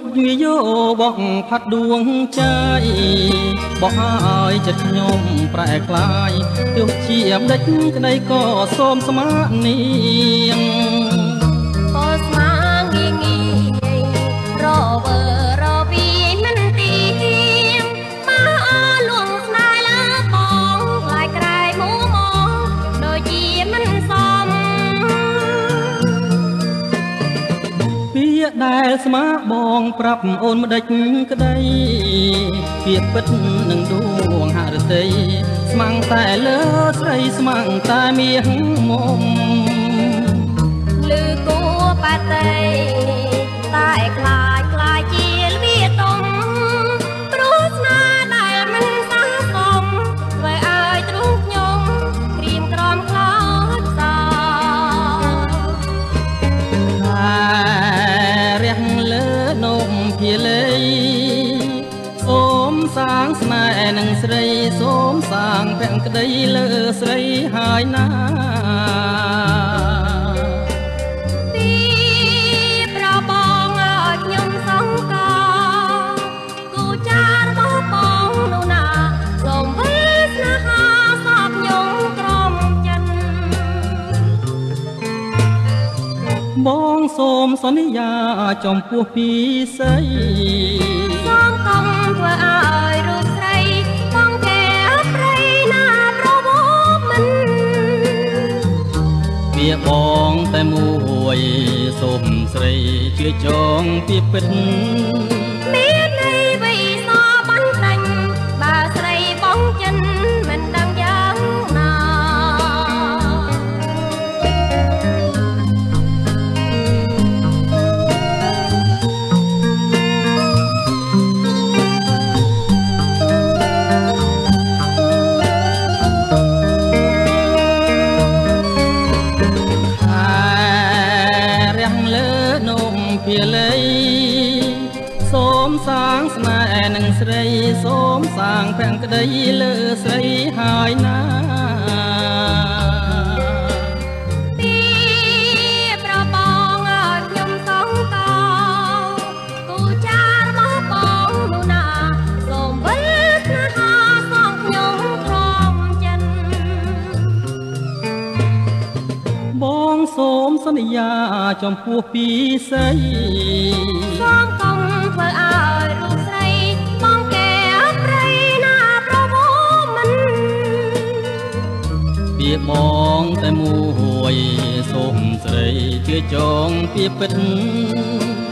វាយោបោះផាត់ដួងใจបោះឲ្យចិត្តខ្ញុំប្រែក្លាយទោះជាអំដេចក្តីក៏សូមស្មានាងក៏ស្មាងាយងាយរវើរវីមិនទីមកលួងស្នេហ៍លើបងខ្លាយក្រែមួមកដូចជាមិនសមពាក្យដែលស្មាបងប្រាប់អូនម្ដេចក្តីពាក្យពិតនឹងដួងហឫទ័យស្មាំងតែលើស្រីស្មាំងតែមាសមុំលឺគួបាតីតែខ្លាចជាលវាទុំព្រោះស្នាដែលមិនសះសមធ្វើឲ្យទ្រូងខ្ញុំក្រៀមក្រំខ្លោចសោរះលើនំភាលីសូមសាងស្នេហ៍នឹងស្រីសូមសាងភក្តីលើស្រីហើយណាទីប្របងឲ្យខ្ញុំសង្កោគូចារបស់បងនោះណាសូមវិស្នេហាសពខ្ញុំក្រំចិនបងសូមសន្យាចំពោះពីស្រីសូមកុំធ្វើឲ្យរូបស្រីបងកែប្រៃណាប្រវោមិនវាបងតែមួយសូមស្រីជឿចងពីពិតមានន័យវ័យសបានតាញ់បើស្រីបងចិនមិនដឹងយ៉ាងណាភាលីសូមសាងស្នេហ៍នឹងស្រីសូមសាងភក្តីលើស្រីហើយណាទីប្របងឲ្យខ្ញុំសង្កោគូចារបស់បងនោះណាសូមវិលស្នេហាសងខ្ញុំក្រំចិនបងសូមសន្យាចំពោះពីស្រីសូមកុំធ្វើឲ្យរូបស្រីបងកែប្រៃណាប្រវោមិនវាបងតែមួយសូមស្រីជឿចងពីពិត